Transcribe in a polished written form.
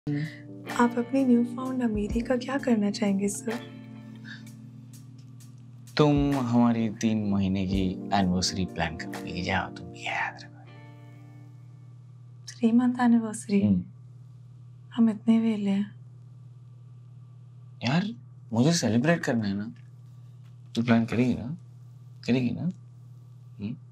आप अपनी new found अमीरी का क्या करना चाहेंगे सर? तुम हमारी 3 महीने की एनिवर्सरी प्लान करोगी, जाओ तुम, ये याद रखो। 3 मंथ एनिवर्सरी? हम इतने वेले हैं। यार मुझे सेलिब्रेट करना है ना, तू प्लान करेगी ना? करेगी ना?